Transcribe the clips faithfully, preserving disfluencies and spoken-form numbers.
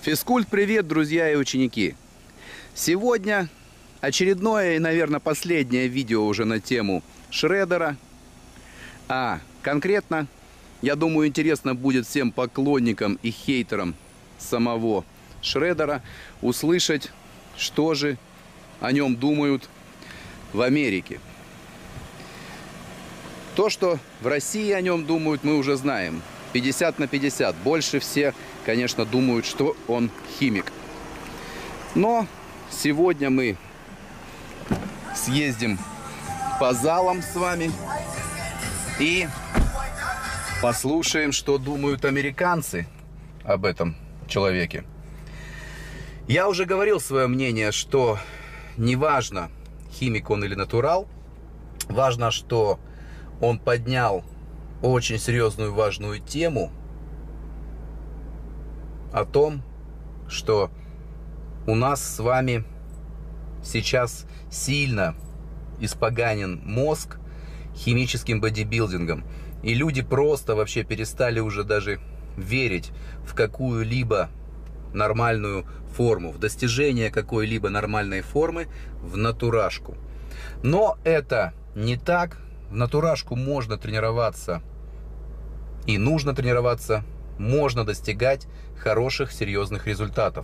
Физкульт, привет, друзья и ученики! Сегодня очередное и, наверное, последнее видео уже на тему Шредера. А конкретно, я думаю, интересно будет всем поклонникам и хейтерам самого Шредера услышать, что же о нем думают в Америке. То, что в России о нем думают, мы уже знаем. пятьдесят на пятьдесят. Больше все, конечно, думают, что он химик. Но сегодня мы съездим по залам с вами и послушаем, что думают американцы об этом человеке. Я уже говорил свое мнение, что неважно, химик он или натурал, важно, что он поднял очень серьезную важную тему о том, что у нас с вами сейчас сильно испоганен мозг химическим бодибилдингом. И люди просто вообще перестали уже даже верить в какую-либо нормальную форму, в достижение какой-либо нормальной формы в натурашку. Но это не так. В натурашку можно тренироваться и нужно тренироваться, можно достигать хороших, серьезных результатов.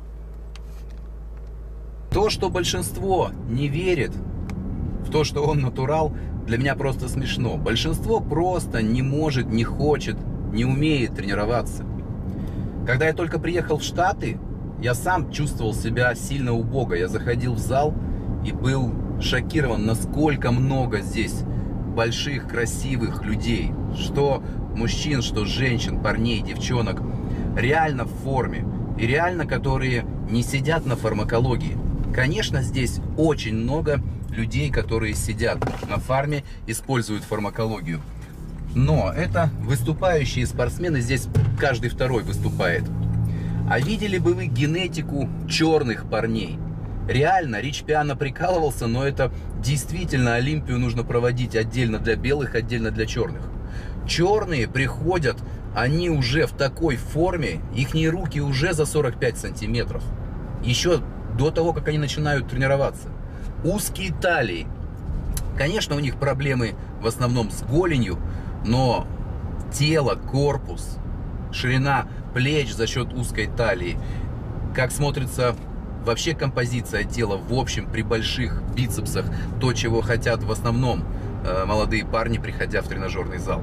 То, что большинство не верит в то, что он натурал, для меня просто смешно. Большинство просто не может, не хочет, не умеет тренироваться. Когда я только приехал в Штаты, я сам чувствовал себя сильно убого. Я заходил в зал и был шокирован, насколько много здесь больших, красивых людей. Что мужчин, что женщин, парней, девчонок. Реально в форме. И реально, которые не сидят на фармакологии. Конечно, здесь очень много людей, которые сидят на фарме, используют фармакологию. Но это выступающие спортсмены, здесь каждый второй выступает. А видели бы вы генетику черных парней? Реально, Рич Пиано прикалывался, но это действительно Олимпию нужно проводить отдельно для белых, отдельно для черных. Черные приходят, они уже в такой форме, ихние руки уже за сорок пять сантиметров. Еще до того, как они начинают тренироваться. Узкие талии. Конечно, у них проблемы в основном с голенью, но тело, корпус, ширина плеч за счет узкой талии, как смотрится вообще композиция тела в общем при больших бицепсах, то, чего хотят в основном э, молодые парни, приходя в тренажерный зал.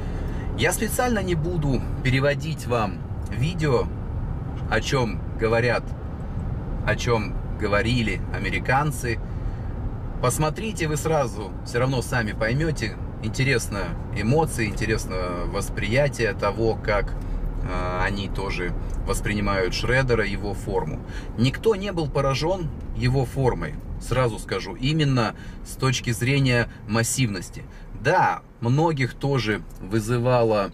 Я специально не буду переводить вам видео, о чем говорят, о чем говорили американцы. Посмотрите, вы сразу все равно сами поймете. Интересно эмоции, интересно восприятие того, как э, они тоже воспринимают Шредера, его форму. Никто не был поражен его формой, сразу скажу, именно с точки зрения массивности. Да, многих тоже вызывало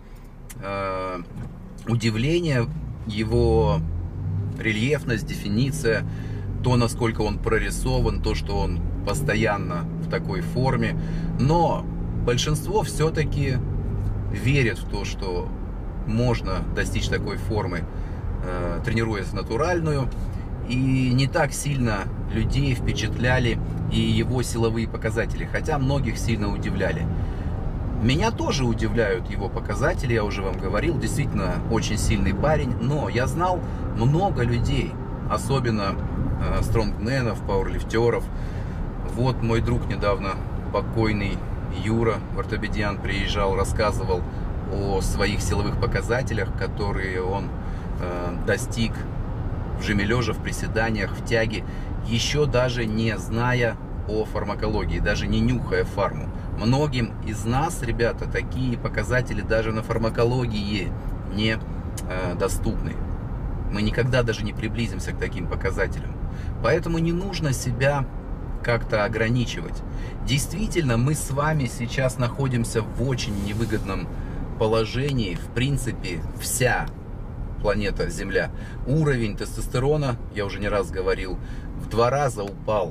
э, удивление его рельефность, дефиниция, то, насколько он прорисован, то, что он постоянно в такой форме. Но большинство все-таки верит в то, что можно достичь такой формы, э, тренируясь натуральную. И не так сильно людей впечатляли и его силовые показатели, хотя многих сильно удивляли. Меня тоже удивляют его показатели, я уже вам говорил, действительно очень сильный парень, но я знал много людей, особенно э, стронгменов, пауэрлифтеров. Вот мой друг недавно, покойный Юра Ортопедиан, приезжал, рассказывал о своих силовых показателях, которые он э, достиг в жиме лежа, в приседаниях, в тяге, еще даже не зная о фармакологии, даже не нюхая фарму. Многим из нас, ребята, такие показатели даже на фармакологии не э, доступны. Мы никогда даже не приблизимся к таким показателям. Поэтому не нужно себя как-то ограничивать. Действительно, мы с вами сейчас находимся в очень невыгодном положении. В принципе, вся планета Земля. Уровень тестостерона, я уже не раз говорил, в два раза упал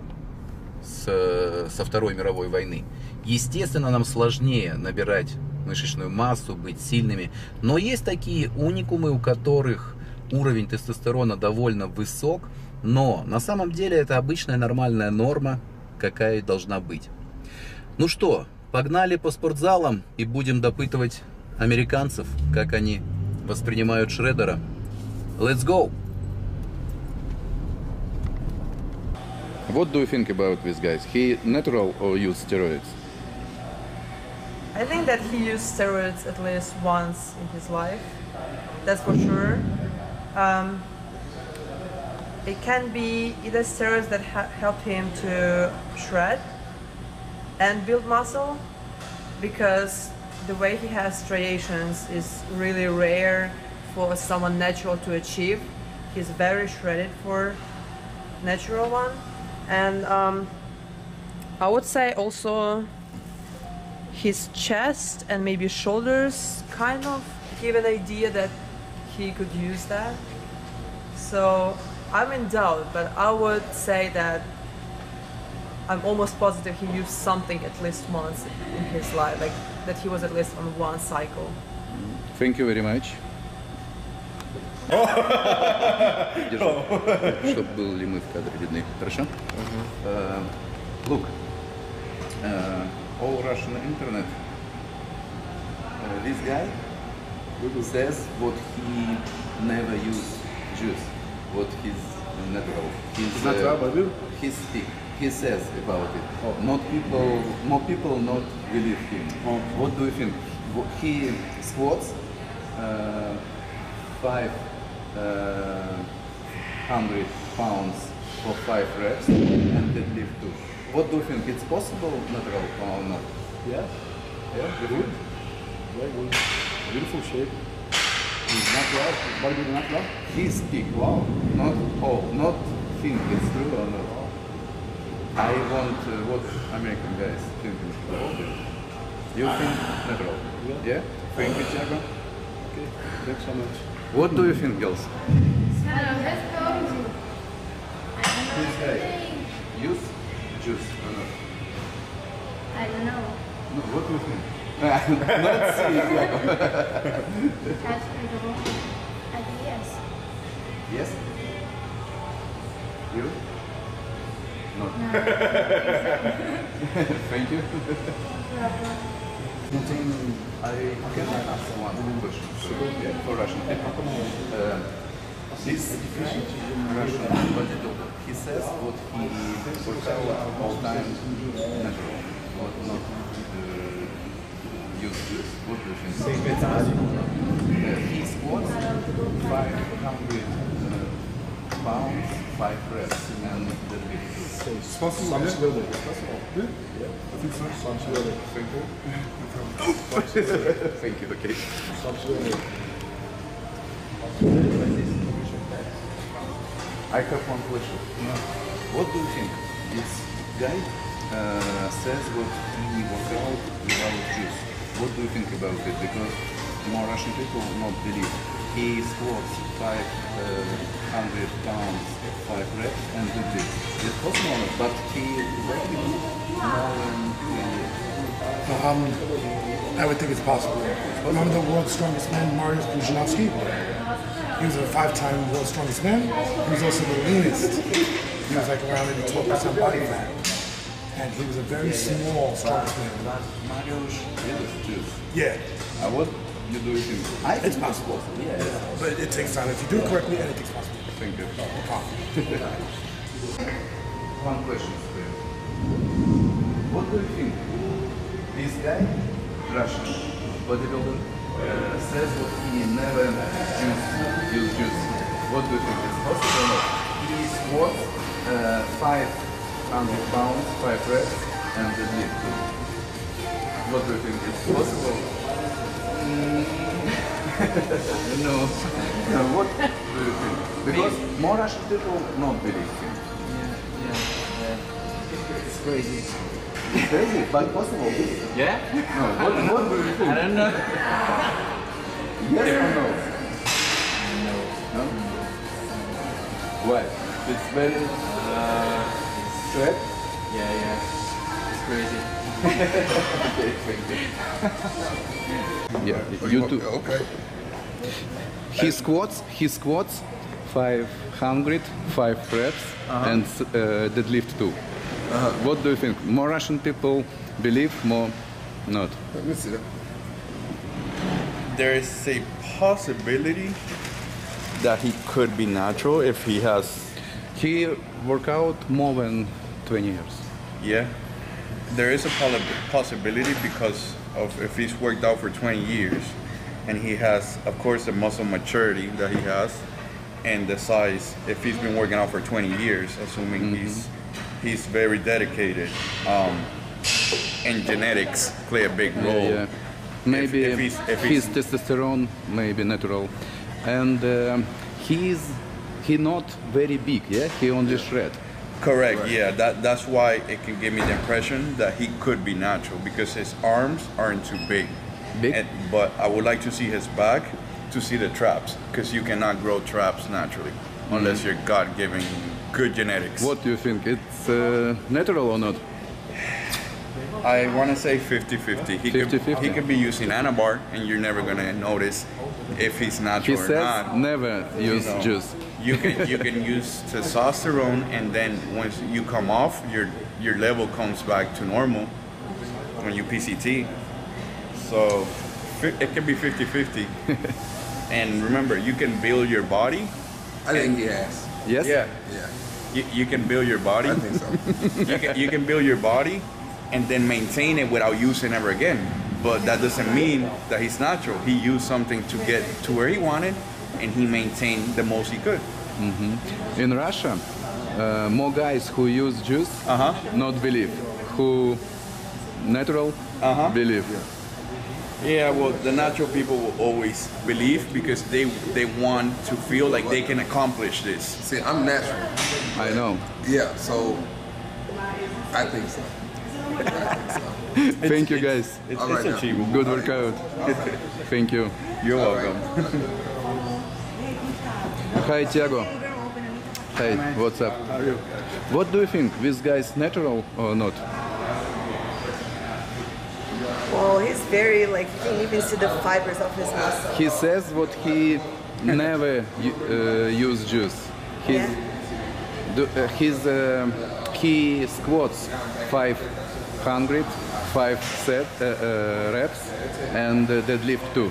с, со Второй мировой войны. Естественно, нам сложнее набирать мышечную массу, быть сильными. Но есть такие уникумы, у которых уровень тестостерона довольно высок, но на самом деле это обычная нормальная норма, какая и должна быть. Ну что, погнали по спортзалам и будем допытывать американцев, как они воспринимают Шреддера. Let's go! What do you think about this guy? He natural or use steroids? I think that he used steroids at least once in his life. That's for sure. Um, it can be either steroids that ha help him to shred and build muscle, because the way he has striations is really rare for someone natural to achieve. He's very shredded for natural one. And um, I would say also his chest and maybe shoulders kind of give an idea that he could use that. So I'm in doubt, but I would say that I'm almost positive he used something at least once in his life, like that he was at least on one cycle. Thank you very much. Чтобы был ли мы в кадре видны. Хорошо? Uh, look, uh, all Russian internet. Uh, this guy says what he never used juice, what he's natural. He's, uh, he speak. He says about it. Oh. Not people, more people not believe him. Oh. What do you think? He squats uh, five uh, hundred pounds for five reps and deadlift too. What do you think? It's possible, natural or not? Yeah. Yeah. Good. Yeah, good. Beautiful shape. He's natural. His body is natural. He speak. Wow. Not all. Not think it's true or not. I want uh, what American guys think about it. You think natural? Yeah. Yeah? Thank you, Thiago. Okay, thanks so much. What do you think, girls? Hello, let's go. This guy use juice or not? I don't know. No, what do you think? Not see, Thiago. That's pretty cool. I think yes. Yes? You? No. No, I don't think so. Thank you. Problem. I can ask one question yeah, for Russian people. Uh, this Russian bodybuilder, he says what he works out all time natural, not, not uh, use juice. What do you think? Uh, he squats five hundred uh, pounds, five reps, and the big It's possible. Some yeah. It's possible. Yeah? Yeah. I think so. Some Thank you. Thank you, okay. Some I have one question. Yeah. What do you think? This guy uh, says what he works out without juice. What do you think about it? Because more Russian people not believe. He squats five hundred pounds, five reps, and did this. It's possible, but he very more than twenty years. Um, I would think it's possible. Remember the world's strongest man, Mariusz Pudzianowski? He was a five-time world's strongest man. He was also the leanest. He was like around maybe twelve percent body fat. And he was a very small, strongest man. Mariusz uses juice. Yeah. Uh, what you do you think? I think It's possible. Yeah. But it takes time. If you do it correctly, anything's possible. Thank you. No problem. One question for you. What do you think? This guy, Russian bodybuilder, uh, says that he never used use juice. What do you think? It's possible or not? He squats uh, five hundred pounds, five reps, and deadlift too. What do you think? It's possible? No. No. What do you think? Because more Russian people not believe him. Yeah, yeah. It's crazy. It's crazy, but possible. Yeah? No. What, what do you think? I don't know. Yes or no? No. No? Why? It's very Uh, straight. yeah, yeah. It's crazy. Okay, thank you. Yeah, you too. Okay. He squats, he squats five hundred, five reps, and uh, deadlift two. What do you think? More Russian people believe, more not? Let me see that. There is a possibility that he could be natural if he has. He work out more than twenty years. Yeah, there is a poly- possibility because of if he's worked out for twenty years, and he has, of course, the muscle maturity that he has, and the size. If he's been working out for twenty years, assuming mm-hmm. he's he's very dedicated, um, and genetics play a big role. Yeah, yeah. Maybe if, if he's, if his he's, testosterone, maybe natural, and um, he's he not very big. Yeah, he only shred. Correct. Right. Yeah, that that's why it can give me the impression that he could be natural because his arms aren't too big. Big. And, but I would like to see his back to see the traps because you cannot grow traps naturally mm-hmm. unless you're God-given good genetics. What do you think? It's uh, natural or not? I want to say fifty fifty. He fifty could fifty? he could be using Anabar and you're never gonna notice if he's natural He or says not. never use You know, juice. You can you can use testosterone and then once you come off, your your level comes back to normal when you P C T. So fi- it can be fifty fifty. And remember, you can build your body. I think he has. Yes. Yeah. Yeah. You, you can build your body. I think so. you, can, you can build your body and then maintain it without using ever again. But that doesn't mean that he's natural. He used something to get to where he wanted, and he maintained the most he could. Mm-hmm. In Russia, uh, more guys who use juice Uh-huh. not believe, who natural Uh-huh. believe. Yeah, well, the natural people will always believe because they they want to feel like they can accomplish this. See, I'm natural. I know. Yeah, so I think so. I think so. Thank you guys. It's, All it's right now. achievable. Good workout. Thank you. You're welcome. Hi Tiago. Hey, what's up? How are you? What do you think? This guy's natural or not? Well, he's very, like, you can even see the fibers of his muscle. He says what he never uh, use juice. He's, Yeah. do, uh, he's, uh, he squats five hundred, five set uh, uh, reps, and uh, deadlift two.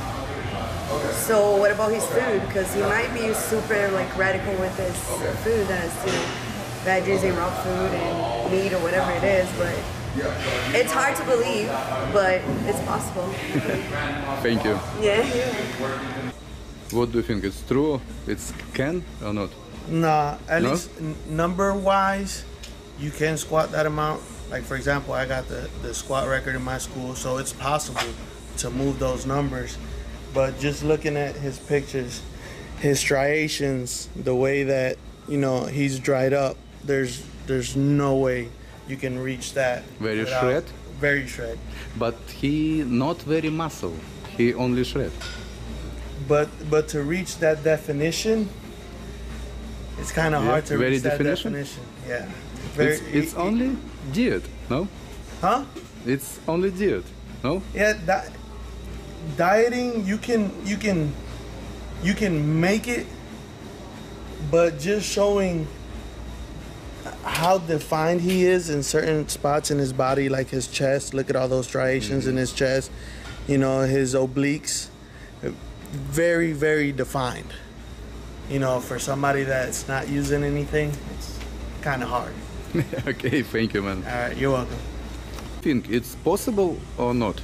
So what about his food? Because he might be super, like, radical with his food as, you know, veggies and raw food and meat or whatever it is, but it's hard to believe, but it's possible. Thank you. Yeah. What do you think? It's true? It's can or not? Nah, at No? least n- number wise, you can squat that amount. Like for example, I got the, the squat record in my school, so it's possible to move those numbers. But just looking at his pictures, his striations, the way that, you know, he's dried up, there's there's no way you can reach that. Very without- shred? Very shred. But he not very muscle. He only shred. But but to reach that definition, it's kind of Yeah, hard to very reach that definition? definition. Yeah. Very, It's, it's only diet, no? Huh? It's only diet, no? Yeah, di- dieting you can you can you can make it, but just showing how defined he is in certain spots in his body, like his chest. Look at all those striations in his chest. You know, his obliques, very very defined. You know, for somebody that's not using anything, it's kind of hard. Okay, thank you, man. All right, you're welcome. Think it's possible or not?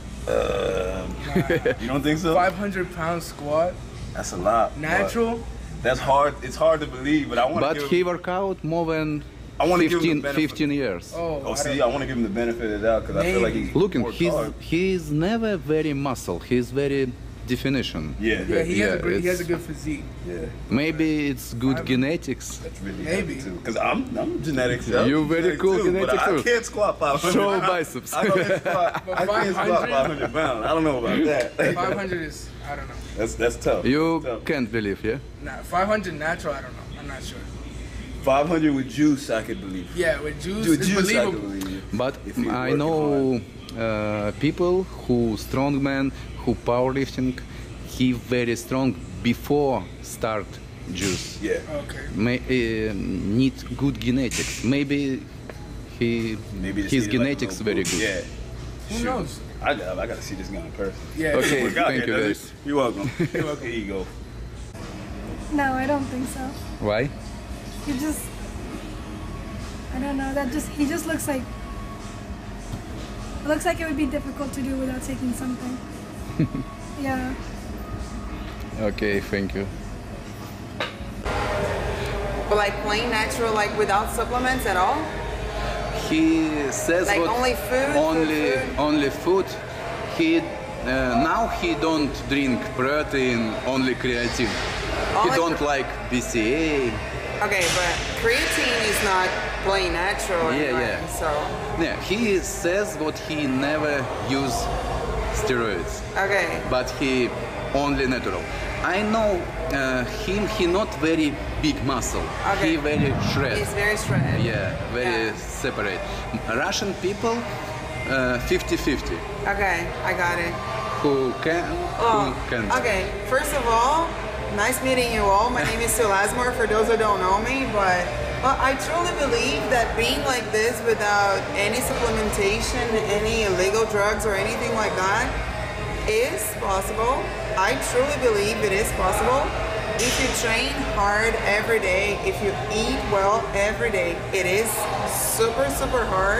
You don't think so? five hundred pound squat, That's a lot. but natural. That's hard. It's hard to believe, but I want to But give he him, work out more than I wanna give him fifteen, the benefit. fifteen years. Oh, Oh, I see, don't- I want to give him the benefit of the doubt because I feel like he's Looking, worked he's hard. he's never very muscle. He's very definition. Yeah. yeah, he has a great, he has a it's- good physique. Yeah, Maybe it's good genetics. that's really Maybe. heavy too. Because I'm I'm genetics. You I'm very genetic cool too, genetic but I, too. I can't squat five hundred. Show I- biceps. I can't squat. I can't squat five hundred? five hundred pounds. I don't know about that. five hundred is, I don't know. That's that's tough. You Tough. can't believe, yeah? Nah, five hundred natural, I don't know. I'm not sure. five hundred with juice, I could believe. Yeah, with juice, With it's juice, I believable. could believe. But If you're I working know uh, people who strongman, who powerlifting, he very strong before start juice. Yeah. Okay. May, uh, need good genetics. Maybe he Maybe just his needed, like, a genetics little very boost. good. Yeah. Who Shoot. knows? I got, I got to see this guy in person. Yeah. Okay, Look out thank here, you Desi. guys. You're welcome. You're welcome. Here you go. No, I don't think so. Why? He just, I don't know. That just he just looks like. It looks like it would be difficult to do without taking something. Yeah. Okay, thank you. But like plain natural, like without supplements at all? He says Like what only food, only food, food? only food. He uh, now he don't drink protein, only creatine. Only he don't cre- like B C A. Okay, but creatine is not plain natural. Yeah, anyway, yeah. So, Yeah, he says what he never use steroids, okay. but he only natural. I know uh, him. He not very big muscle. Okay. He very shred. He's very shredded. Yeah, very Yeah. separate. Russian people, fifty fifty. Okay, I got it. Who can, Oh, who can. okay. First of all, nice meeting you all. My name is Sue Lasmore, for those who don't know me, but well, I truly believe that being like this without any supplementation, any illegal drugs or anything like that is possible. I truly believe it is possible. If you train hard every day, if you eat well every day, it is super, super hard.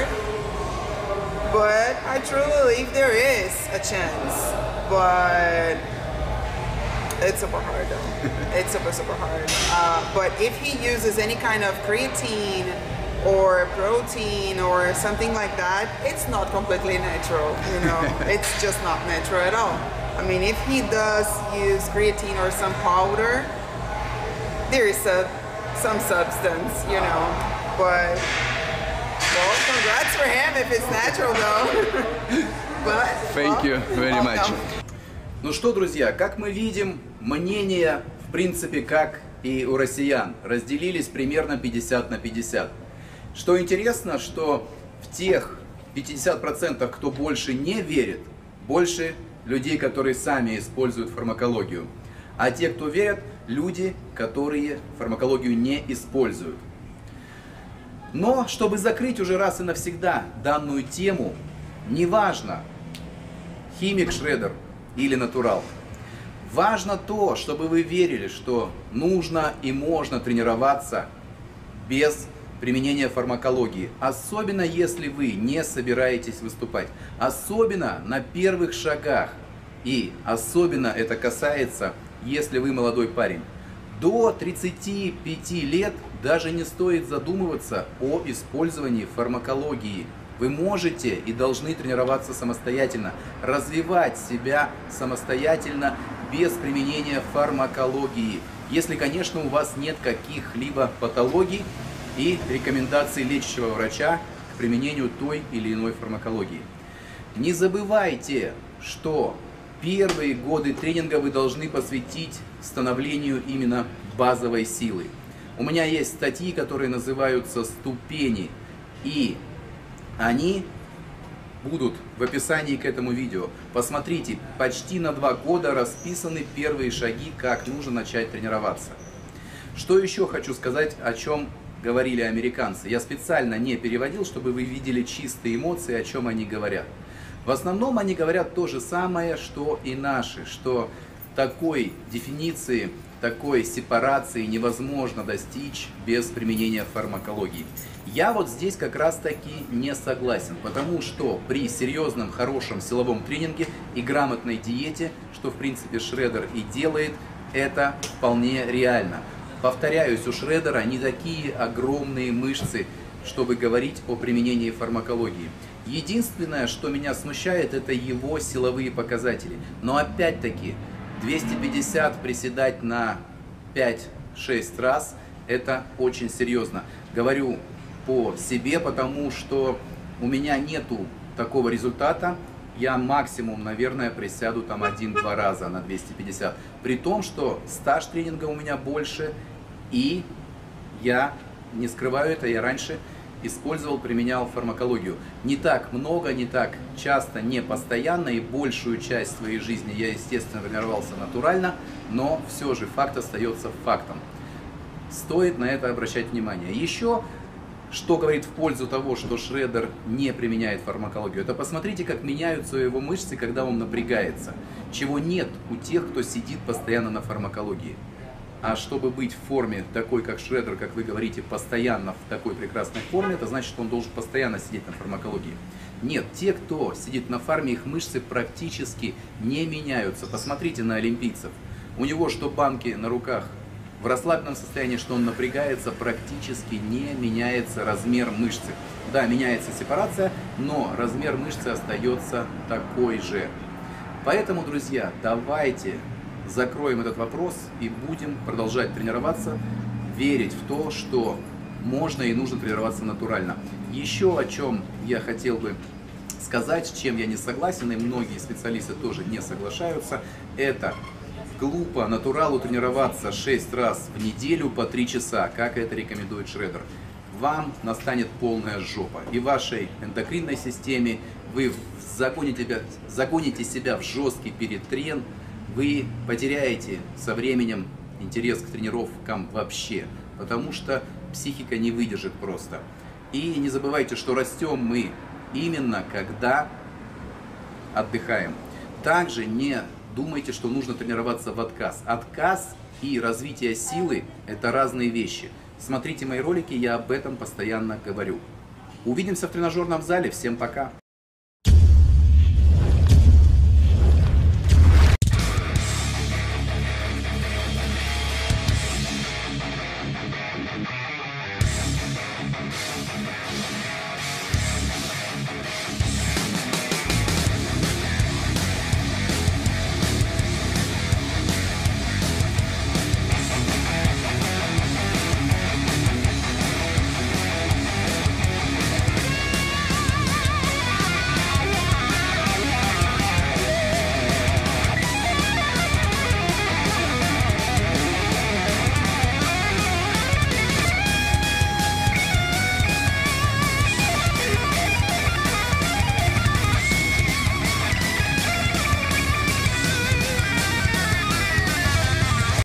But I truly believe there is a chance. But it's super hard though. It's super, super hard. Uh, but if he uses any kind of creatine or protein or something like that, it's not completely natural, you know. It's just not natural at all. I mean, if he does use creatine or some powder, there is a, some substance, you know. But, well, congrats for him if it's natural though. But, Thank well, you very much. welcome. Ну что, друзья, как мы видим, мнения, в принципе, как и у россиян, разделились примерно пятьдесят на пятьдесят. Что интересно, что в тех пятидесяти процентах, кто больше не верит, больше людей, которые сами используют фармакологию. А те, кто верят, люди, которые фармакологию не используют. Но, чтобы закрыть уже раз и навсегда данную тему, неважно, химик, шредер или натурал, важно то, чтобы вы верили, что нужно и можно тренироваться без применения фармакологии. Особенно, если вы не собираетесь выступать. Особенно на первых шагах. И особенно это касается, если вы молодой парень. До тридцати пяти лет даже не стоит задумываться о использовании фармакологии. Вы можете и должны тренироваться самостоятельно, развивать себя самостоятельно без применения фармакологии. Если, конечно, у вас нет каких-либо патологий и рекомендаций лечащего врача к применению той или иной фармакологии. Не забывайте, что первые годы тренинга вы должны посвятить становлению именно базовой силы. У меня есть статьи, которые называются «Ступени», и они будут в описании к этому видео. Посмотрите, почти на два года расписаны первые шаги, как нужно начать тренироваться. Что еще хочу сказать, о чем говорили американцы. Я специально не переводил, чтобы вы видели чистые эмоции, о чем они говорят. В основном они говорят то же самое, что и наши, что такой дефиниции, такой сепарации невозможно достичь без применения фармакологии. Я вот здесь как раз таки не согласен, потому что при серьезном, хорошем силовом тренинге и грамотной диете, что в принципе шредер и делает, это вполне реально. Повторяюсь, у шредера не такие огромные мышцы, чтобы говорить о применении фармакологии. Единственное, что меня смущает, это его силовые показатели. Но опять-таки, двести пятьдесят приседать на пять-шесть раз, это очень серьезно. Говорю по себе, потому что у меня нету такого результата. Я максимум, наверное, присяду там один-два раза на двести пятьдесят. При том, что стаж тренинга у меня больше, и я не скрываю это, я раньше использовал, применял фармакологию. Не так много, не так часто, не постоянно, и большую часть своей жизни я, естественно, тренировался натурально, но все же факт остается фактом. Стоит на это обращать внимание. Еще, что говорит в пользу того, что Шредер не применяет фармакологию, это посмотрите, как меняются его мышцы, когда он напрягается, чего нет у тех, кто сидит постоянно на фармакологии. А чтобы быть в форме такой, как Шредер, как вы говорите, постоянно в такой прекрасной форме, это значит, что он должен постоянно сидеть на фармакологии. Нет, те, кто сидит на фарме, их мышцы практически не меняются. Посмотрите на олимпийцев. У него что банки на руках в расслабленном состоянии, что он напрягается, практически не меняется размер мышцы. Да, меняется сепарация, но размер мышцы остается такой же. Поэтому, друзья, давайте закроем этот вопрос и будем продолжать тренироваться, верить в то, что можно и нужно тренироваться натурально. Еще о чем я хотел бы сказать, с чем я не согласен, и многие специалисты тоже не соглашаются, это глупо натуралу тренироваться шесть раз в неделю по три часа, как это рекомендует Шредер. Вам настанет полная жопа. И вашей эндокринной системе вы загоните, загоните себя в жесткий перетрен, вы потеряете со временем интерес к тренировкам вообще, потому что психика не выдержит просто. И не забывайте, что растем мы именно когда отдыхаем. Также не думайте, что нужно тренироваться в отказ. Отказ и развитие силы – это разные вещи. Смотрите мои ролики, я об этом постоянно говорю. Увидимся в тренажерном зале. Всем пока!